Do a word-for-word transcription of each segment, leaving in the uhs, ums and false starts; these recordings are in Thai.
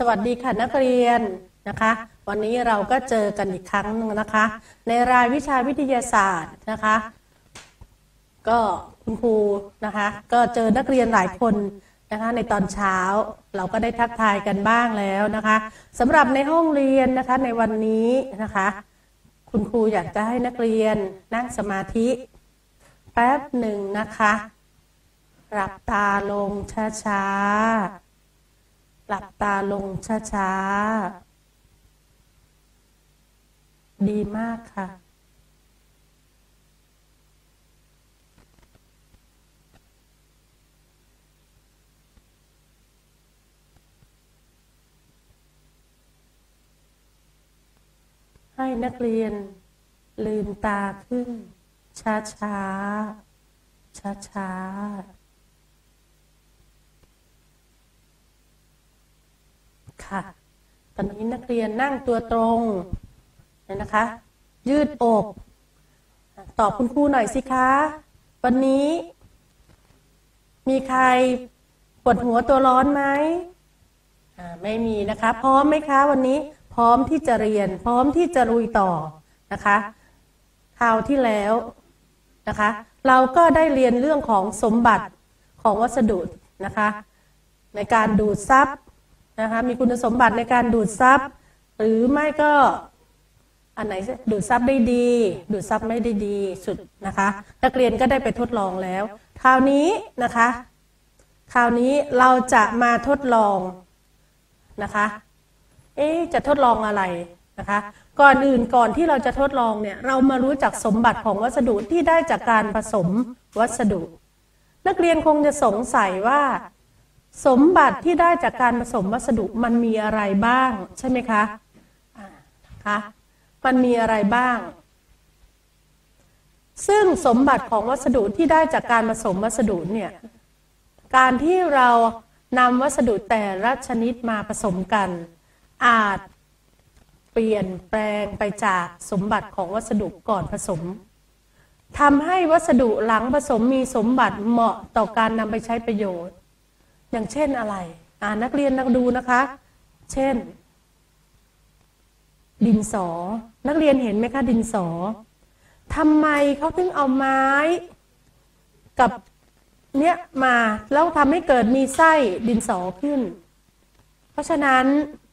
วัสดีค่ะนักเรียนนะคะวันนี้เราก็เจอกันอีกครั้งนึงนะคะในรายวิชาวิทยาศาสตร์นะคะก็คุณครูนะคะก็เจอนักเรียนหลายคนนะคะในตอนเช้าเราก็ได้ทักทายกันบ้างแล้วนะคะสำหรับในห้องเรียนนะคะในวันนี้นะคะคุณครูอยากจะให้นักเรียนนั่งสมาธิแป๊บหนึ่งนะคะหลับตาลงช้าๆหลับตาลงช้าๆดีมากค่ะให้นักเรียนลืมตาขึ้นช้าช้าช้าช้าค่ะตอนนี้นักเรียนนั่งตัวตรงนะคะยืดอกตอบคุณครูหน่อยสิคะวันนี้มีใครปวดหัวตัวร้อนไหมอ่าไม่มีนะคะพร้อมไหมคะวันนี้พร้อมที่จะเรียนพร้อมที่จะลุยต่อนะคะคราวที่แล้วนะคะเราก็ได้เรียนเรื่องของสมบัติของวัสดุนะคะในการดูดซับนะคะมีคุณสมบัติในการดูดซับหรือไม่ก็อันไหนดูดซับได้ดีดูดซับไม่ได้ดีสุดนะคะนักเรียนก็ได้ไปทดลองแล้วคราวนี้นะคะคราวนี้เราจะมาทดลองนะคะเอ๊ะจะทดลองอะไรนะคะก่อนอื่นก่อนที่เราจะทดลองเนี่ยเรามารู้จักสมบัติของวัสดุที่ได้จากการผสมวัสดุนักเรียนคงจะสงสัยว่าสมบัติที่ได้จากการผสมวัสดุมันมีอะไรบ้างใช่ไหมคะคะมันมีอะไรบ้างซึ่งสมบัติของวัสดุที่ได้จากการผสมวัสดุเนี่ยการที่เรานำวัสดุแต่ละชนิดมาผสมกันอาจเปลี่ยนแปลงไปจากสมบัติของวัสดุก่อนผสมทำให้วัสดุหลังผสมมีสมบัติเหมาะต่อการนำไปใช้ประโยชน์อย่างเช่นอะไรอ่านักเรียนนักดูนะคะเช่นดินสอนักเรียนเห็นไหมคะดินสอทำไมเขาถึงเอาไม้กับเนี้ยมาแล้วทำให้เกิดมีไส้ดินสอขึ้นเพราะฉะนั้น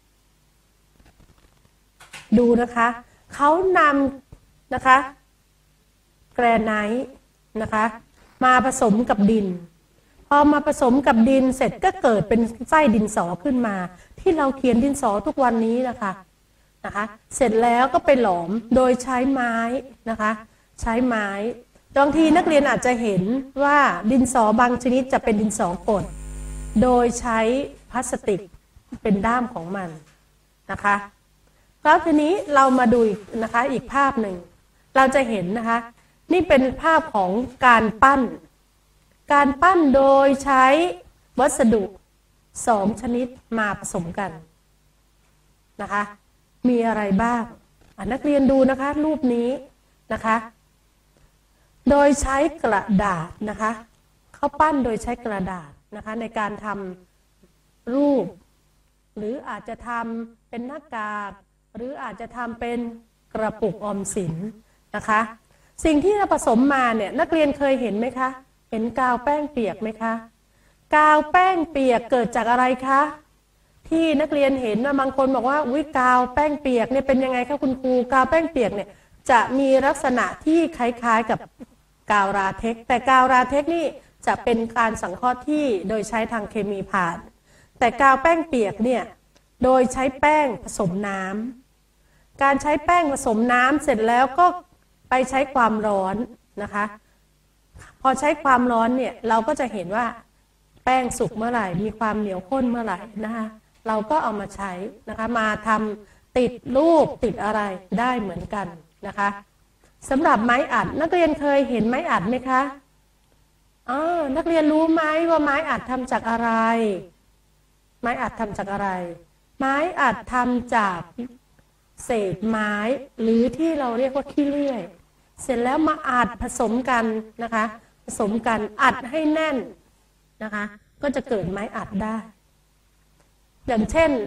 ดูนะคะเขานำนะคะแกรไนท์นะคะมาผสมกับดินพอมาผสมกับดินเสร็จก็เกิดเป็นไส้ดินสอขึ้นมาที่เราเขียนดินสอทุกวันนี้นะคะนะคะเสร็จแล้วก็ไปหลอมโดยใช้ไม้นะคะใช้ไม้บางทีนักเรียนอาจจะเห็นว่าดินสอบางชนิดจะเป็นดินสอกดโดยใช้พลาสติกเป็นด้ามของมันนะคะแล้วทีนี้เรามาดูอีกนะคะอีกภาพหนึ่งเราจะเห็นนะคะนี่เป็นภาพของการปั้นการปั้นโดยใช้วัสดุสองชนิดมาผสมกันนะคะมีอะไรบ้างนักเรียนดูนะคะรูปนี้นะคะโดยใช้กระดาษนะคะเขาปั้นโดยใช้กระดาษนะคะในการทำรูปหรืออาจจะทำเป็นหน้ากากหรืออาจจะทำเป็นกระปุกออมสินนะคะสิ่งที่เราผสมมาเนี่ยนักเรียนเคยเห็นไหมคะเห็นกาวแป้งเปียกไหมคะกาวแป้งเปียกเกิดจากอะไรคะที่นักเรียนเห็นว่าบางคนบอกว่าอุ๊ยกาวแป้งเปียกเนี่ยเป็นยังไงคะคุณครูกาวแป้งเปียกเนี่ยจะมีลักษณะที่คล้ายๆกับกาวราเท็กซ์แต่กาวราเท็กซ์นี่จะเป็นการสังเคราะห์ที่โดยใช้ทางเคมีผ่านแต่กาวแป้งเปียกเนี่ยโดยใช้แป้งผสมน้ำการใช้แป้งผสมน้ำเสร็จแล้วก็ไปใช้ความร้อนนะคะพอใช้ความร้อนเนี่ยเราก็จะเห็นว่าแป้งสุกเมื่อไหร่มีความเหนียวข้นเมื่อไหร่นะคะเราก็เอามาใช้นะคะมาทำติดรูปติดอะไรได้เหมือนกันนะคะสำหรับไม้อัดนักเรียนเคยเห็นไม้อัดไหมคะอ๋อนักเรียนรู้ไหมว่าไม้อัดทำจากอะไรไม้อัดทำจากอะไรไม้อัดทำจากเศษไม้หรือที่เราเรียกว่าขี้เลื่อยเสร็จแล้วมาอัดผสมกันนะคะผสมกันอัดให้แน่นนะคะก็จะเกิดไม้อัดได้อย่างเช่น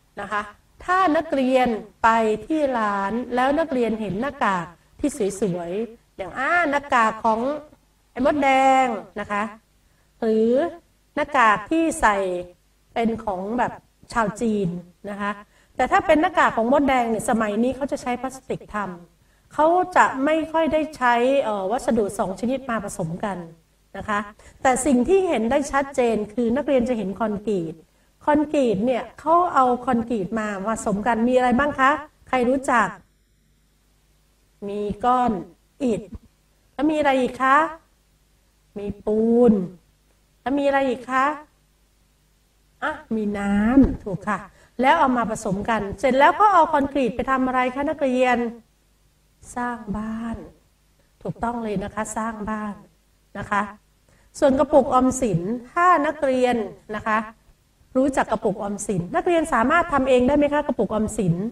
นะคะถ้านักเรียนไปที่ร้านแล้วนักเรียนเห็นหน้ากากที่สวยๆอย่างอ่าหน้ากากของไอ้มดแดงนะคะหรือหน้ากากที่ใส่เป็นของแบบชาวจีนนะคะแต่ถ้าเป็นหน้ากากของมดแดงเนี่ยสมัยนี้เขาจะใช้พลาสติกทำเขาจะไม่ค่อยได้ใช้วัสดุสองชนิดมาผสมกันนะคะแต่สิ่งที่เห็นได้ชัดเจนคือนักเรียนจะเห็นคอนกรีตคอนกรีตเนี่ยเขาเอาคอนกรีตมาผสมกันมีอะไรบ้างคะใครรู้จักมีก้อนอิฐแล้วมีอะไรอีกคะมีปูนแล้วมีอะไรอีกคะอ่ะมีน้ำถูกค่ะแล้วเอามาผสมกันเสร็จแล้วก็เอาคอนกรีตไปทำอะไรคะนักเรียนสร้างบ้านถูกต้องเลยนะคะสร้างบ้านนะคะส่วนกระปุกออมสินถ้านักเรียนนะคะรู้จักกระปุกออมสินนักเรียนสามารถทำเองได้ไหมคะกระปุกออมสิน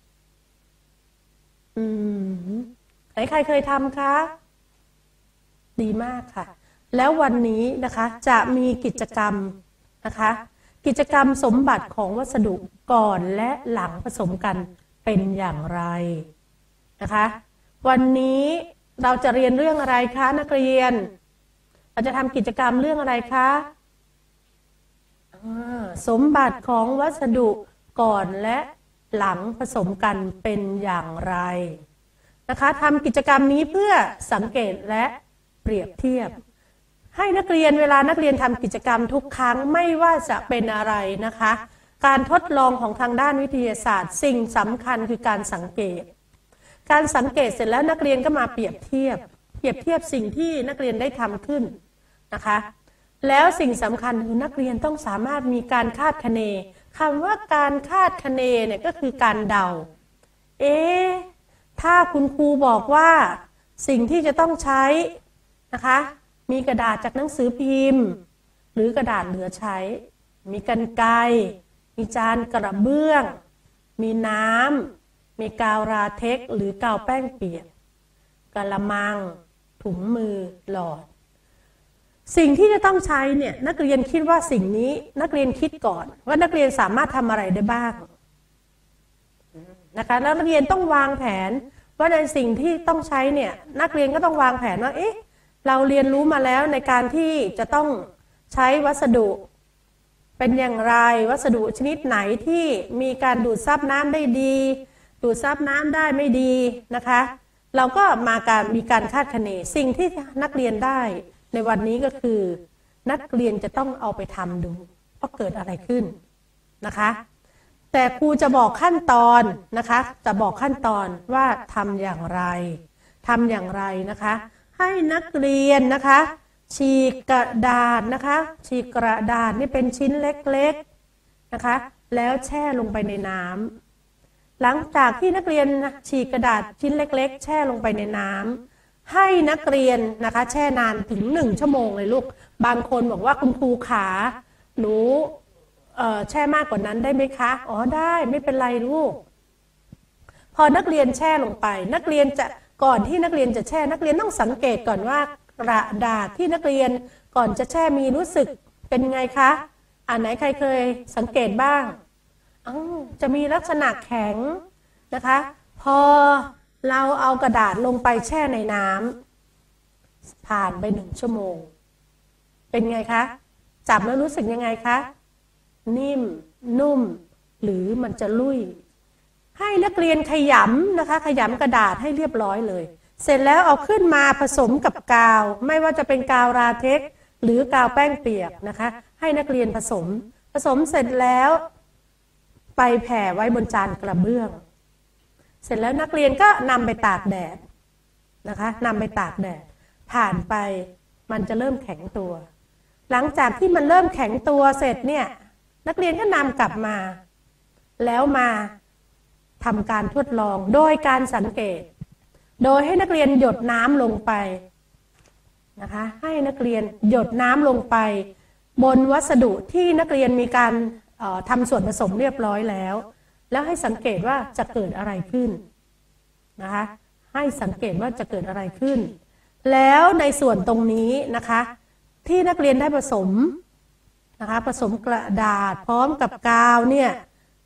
อืมใครใครเคยทำคะดีมากค่ะแล้ววันนี้นะคะจะมีกิจกรรมนะคะกิจกรรมสมบัติของวัสดุก่อนและหลังผสมกันเป็นอย่างไรนะคะวันนี้เราจะเรียนเรื่องอะไรคะนักเรียนเราจะทำกิจกรรมเรื่องอะไรคะสมบัติของวัสดุก่อนและหลังผสมกันเป็นอย่างไรนะคะทำกิจกรรมนี้เพื่อสังเกตและเปรียบเทียบให้นักเรียนเวลานักเรียนทำกิจกรรมทุกครั้งไม่ว่าจะเป็นอะไรนะคะการทดลองของทางด้านวิทยาศาสตร์สิ่งสำคัญคือการสังเกตการสังเกตเสร็จแล้วนักเรียนก็มาเปรียบเทียบเปรียบเทียบสิ่งที่นักเรียนได้ทำขึ้นนะคะแล้วสิ่งสำคัญคือนักเรียนต้องสามารถมีการคาดคะเนคำว่าการคาดคะเนเนี่ยก็คือการเดาเอ๊ะถ้าคุณครูบอกว่าสิ่งที่จะต้องใช้นะคะมีกระดาษจากหนังสือพิมพ์หรือกระดาษเหลือใช้มีกรรไกรมีจานกระเบื้องมีน้ำมีกาวราเท็กซ์หรือกาวแป้งเปียกกะละมังถุงมือหลอดสิ่งที่จะต้องใช้เนี่ยนักเรียนคิดว่าสิ่งนี้นักเรียนคิดก่อนว่านักเรียนสามารถทำอะไรได้บ้างนะคะแล้วนักเรียนต้องวางแผนว่าในสิ่งที่ต้องใช้เนี่ยนักเรียนก็ต้องวางแผนว่าเอ๊ะเราเรียนรู้มาแล้วในการที่จะต้องใช้วัสดุเป็นอย่างไรวัสดุชนิดไหนที่มีการดูดซับน้ำได้ดีดูดซับน้ำได้ไม่ดีนะคะเราก็มาการมีการคาดคะเนสิ่งที่นักเรียนได้ในวันนี้ก็คือนักเรียนจะต้องเอาไปทำดูว่าเกิดอะไรขึ้นนะคะแต่ครูจะบอกขั้นตอนนะคะจะบอกขั้นตอนว่าทำอย่างไรทำอย่างไรนะคะให้นักเรียนนะคะฉีกกระดาษนะคะฉีกกระดาษนี่เป็นชิ้นเล็กๆนะคะแล้วแช่ลงไปในน้ำหลังจากที่นักเรียนฉีกกระดาษชิ้นเล็กๆแช่ลงไปในน้ำให้นักเรียนนะคะแช่นานถึงหนึ่งชั่วโมงเลยลูกบางคนบอกว่าคุณครูขาหนูเอ่อแช่มากกว่านั้นได้ไหมคะอ๋อได้ไม่เป็นไรลูกพอนักเรียนแช่ลงไปนักเรียนจะก่อนที่นักเรียนจะแช่นักเรียนต้องสังเกตก่อนว่ากระดาษที่นักเรียนก่อนจะแช่มีรู้สึกเป็นไงคะอ่าไหนใครเคยสังเกตบ้างอ้าวจะมีลักษณะแข็งนะคะพอเราเอากระดาษลงไปแช่ในน้ำผ่านไปหนึ่งชั่วโมงเป็นไงคะจับแล้วรู้สึกยังไงคะนิ่มนุ่มหรือมันจะลุ่ยให้นักเรียนขยำนะคะขยำกระดาษให้เรียบร้อยเลยเสร็จแล้วเอาขึ้นมาผสมกับกาวไม่ว่าจะเป็นกาวราเท็กซ์หรือกาวแป้งเปียกนะคะให้นักเรียนผสมผสมเสร็จแล้วไปแผ่ไว้บนจานกระเบื้องเสร็จแล้วนักเรียนก็นำไปตากแดดนะคะนำไปตากแดดผ่านไปมันจะเริ่มแข็งตัวหลังจากที่มันเริ่มแข็งตัวเสร็จเนี่ยนักเรียนก็นำกลับมาแล้วมาทำการทดลองโดยการสังเกตโดยให้นักเรียนหยดน้ำลงไปนะคะให้นักเรียนหยดน้ำลงไปบนวัสดุที่นักเรียนมีการทำส่วนผสมเรียบร้อยแล้วแล้วให้สังเกตว่าจะเกิดอะไรขึ้นนะคะให้สังเกตว่าจะเกิดอะไรขึ้นแล้วในส่วนตรงนี้นะคะที่นักเรียนได้ผสมนะคะผสมกระดาษพร้อมกับกาวเนี่ย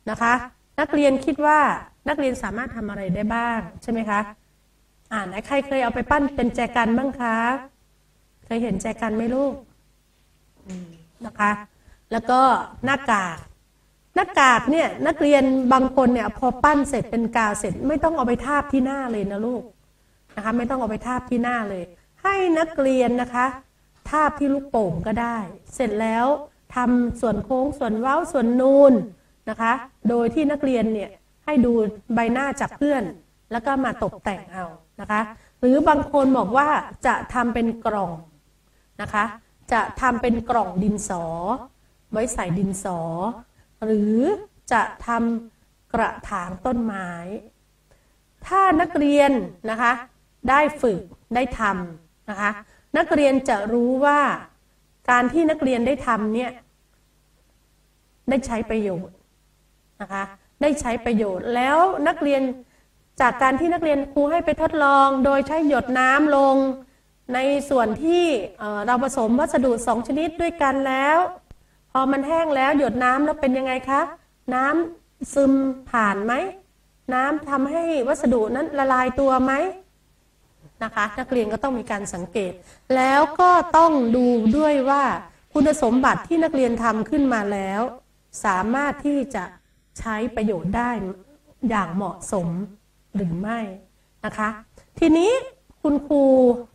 นะคะ นักเรียนคิดว่านักเรียนสามารถทำอะไรได้บ้างใช่ไหมคะอ่าไหนใครเคยเอาไปปั้นเป็นแจกันบ้างคะเคยเห็นแจกันไหมลูกนะคะแล้วก็หน้ากากหน้ากากเนี่ยนักเรียนบางคนเนี่ยพอปั้นเสร็จเป็นกาวเสร็จไม่ต้องเอาไปทาบที่หน้าเลยนะลูกนะคะไม่ต้องเอาไปทาบที่หน้าเลยให้นักเรียนนะคะทาบที่ลูกโป่งก็ได้เสร็จแล้วทำส่วนโค้งส่วนเว้าส่วนนูนนะคะโดยที่นักเรียนเนี่ยให้ดูใบหน้าจากเพื่อนแล้วก็มาตกแต่งเอานะคะหรือบางคนบอกว่าจะทำเป็นกล่องนะคะจะทำเป็นกล่องดินสอไว้ใส่ดินสอหรือจะทำกระถางต้นไม้ถ้านักเรียนนะคะได้ฝึกได้ทำนะคะนักเรียนจะรู้ว่าการที่นักเรียนได้ทำเนี่ยได้ใช้ประโยชน์นะคะได้ใช้ประโยชน์แล้วนักเรียนจากการที่นักเรียนครูให้ไปทดลองโดยใช้หยดน้ำลงในส่วนที่เราผสมวัสดุสองชนิดด้วยกันแล้วพอมันแห้งแล้วหยดน้ำแล้วเป็นยังไงคะน้ำซึมผ่านไหมน้ำทำให้วัสดุนั้นละลายตัวไหมนะคะนักเรียนก็ต้องมีการสังเกตแล้วก็ต้องดูด้วยว่าคุณสมบัติที่นักเรียนทำขึ้นมาแล้วสามารถที่จะใช้ประโยชน์ได้อย่างเหมาะสมหรือไม่นะคะทีนี้คุณครู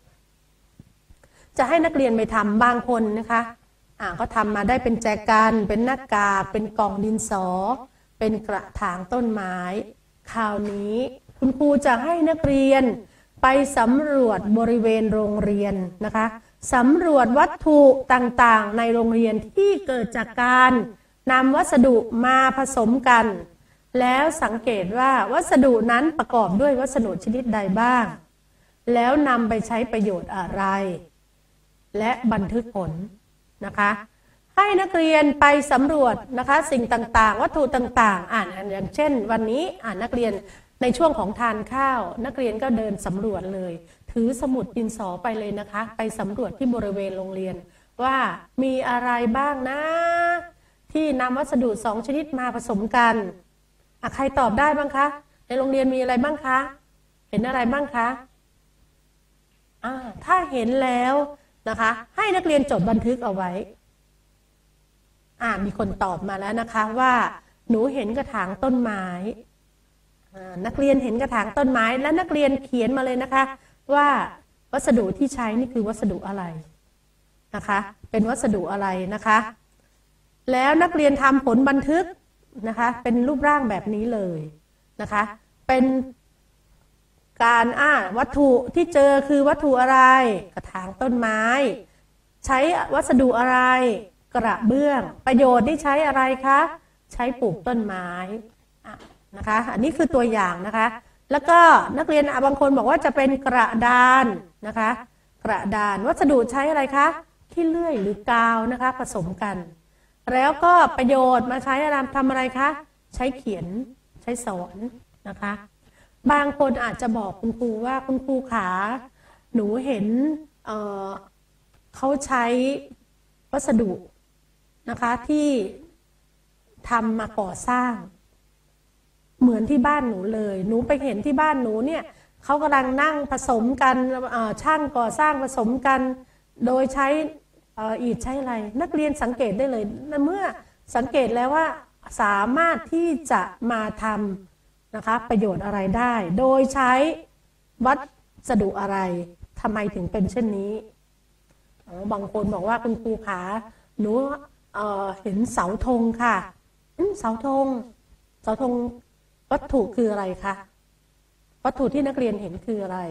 จะให้นักเรียนไปทำบางคนนะคะอ่าก็ทำมาได้เป็นแจกันเป็นหน้ากากเป็นกล่องดินสอเป็นกระถางต้นไม้คราวนี้คุณครูจะให้นักเรียนไปสำรวจบริเวณโรงเรียนนะคะสำรวจวัตถุต่างๆในโรงเรียนที่เกิดจากการนำวัสดุมาผสมกันแล้วสังเกตว่าวัสดุนั้นประกอบด้วยวัสดุชนิดใดบ้างแล้วนำไปใช้ประโยชน์อะไรและบันทึกผลนะคะให้นักเรียนไปสำรวจนะคะสิ่งต่างๆวัตถุต่างๆอ่านอย่างเช่นวันนี้อ่านนักเรียนในช่วงของทานข้าวนักเรียนก็เดินสำรวจเลยถือสมุดดินสอไปเลยนะคะไปสำรวจที่บริเวณโรงเรียนว่ามีอะไรบ้างนะที่นำวัสดุสองชนิดมาผสมกันอ่ะใครตอบได้บ้างคะในโรงเรียนมีอะไรบ้างคะเห็นอะไรบ้างคะอ่าถ้าเห็นแล้วนะคะให้นักเรียนจดบันทึกเอาไว้อ่ามีคนตอบมาแล้วนะคะว่าหนูเห็นกระถางต้นไม้นักเรียนเห็นกระถางต้นไม้และนักเรียนเขียนมาเลยนะคะว่าวัสดุที่ใช้นี่คือวัสดุอะไรนะคะเป็นวัสดุอะไรนะคะแล้วนักเรียนทำผลบันทึกนะคะเป็นรูปร่างแบบนี้เลยนะคะเป็นการอ่าวัตถุที่เจอคือวัตถุอะไรกระถางต้นไม้ใช้วัสดุอะไรกระเบื้องประโยชน์ที่ใช้อะไรคะใช้ปลูกต้นไม้นะคะอันนี้คือตัวอย่างนะคะแล้วก็นักเรียนบางคนบอกว่าจะเป็นกระดานนะคะกระดานวัสดุใช้อะไรคะขี้เลื่อยหรือกาวนะคะผสมกันแล้วก็ประโยชน์มาใช้อะไรทำอะไรคะใช้เขียนใช้สอนนะคะบางคนอาจจะบอกคุณครูว่าคุณครูขาหนูเห็น เอ่อ เขาใช้วัสดุนะคะที่ทำมาก่อสร้างเหมือนที่บ้านหนูเลยหนูไปเห็นที่บ้านหนูเนี่ยเขากำลังนั่งผสมกันช่างก่อสร้างผสมกันโดยใช้อิฐใช้อะไรนักเรียนสังเกตได้เลยเมื่อสังเกตแล้วว่าสามารถที่จะมาทำนะคะประโยชน์อะไรได้โดยใช้วัสดุอะไรทำไมถึงเป็นเช่นนี้บางคนบอกว่าคุณครูขาหนู เ, เห็นเสาธงค่ะเสาธงเสาธงวัตถุคืออะไรคะวัตถุที่นักเรียนเห็นคืออะไร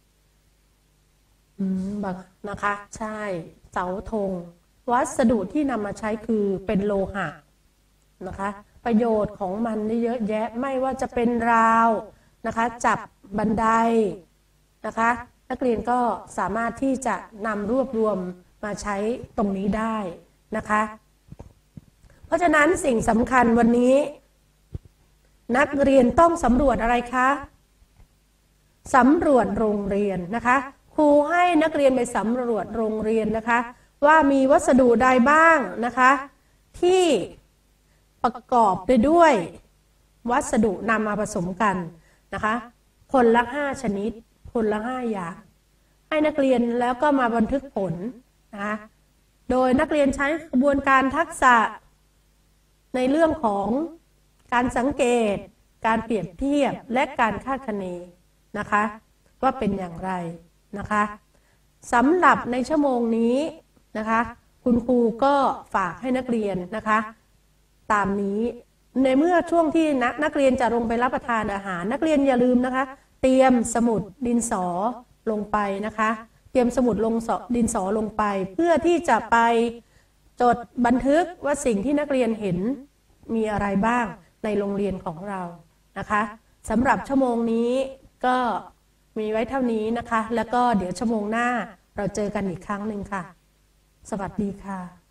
อืมนะคะใช่เสาธงวัสดุที่นำมาใช้คือเป็นโลหะนะคะประโยชน์ของมันนี่เยอะแยะไม่ว่าจะเป็นราวนะคะจับบันไดนะคะนักเรียนก็สามารถที่จะนำรวบรวมมาใช้ตรงนี้ได้นะคะเพราะฉะนั้นสิ่งสำคัญวันนี้นักเรียนต้องสำรวจอะไรคะสำรวจโรงเรียนนะคะครูให้นักเรียนไปสำรวจโรงเรียนนะคะว่ามีวัสดุใดบ้างนะคะที่ประกอบไปด้วยวัสดุนำมาผสมกันนะคะคนละห้าชนิดคนละห้าอย่างให้นักเรียนแล้วก็มาบันทึกผลนะคะโดยนักเรียนใช้กระบวนการทักษะในเรื่องของการสังเกตการเปรียบเทียบและการคาดคะเนนะคะว่าเป็นอย่างไรนะคะสำหรับในชั่วโมงนี้นะคะคุณครูก็ฝากให้นักเรียนนะคะตามนี้ในเมื่อช่วงที่นักนักเรียนจะลงไปรับประทานอาหารนักเรียนอย่าลืมนะคะเตรียมสมุดดินสอลงไปนะคะเตรียมสมุดลงดินสอลงไปเพื่อที่จะไปจดบันทึกว่าสิ่งที่นักเรียนเห็นมีอะไรบ้างในโรงเรียนของเรานะคะสำหรับชั่วโมงนี้ก็มีไว้เท่านี้นะคะแล้วก็เดี๋ยวชั่วโมงหน้าเราเจอกันอีกครั้งหนึ่งค่ะสวัสดีค่ะ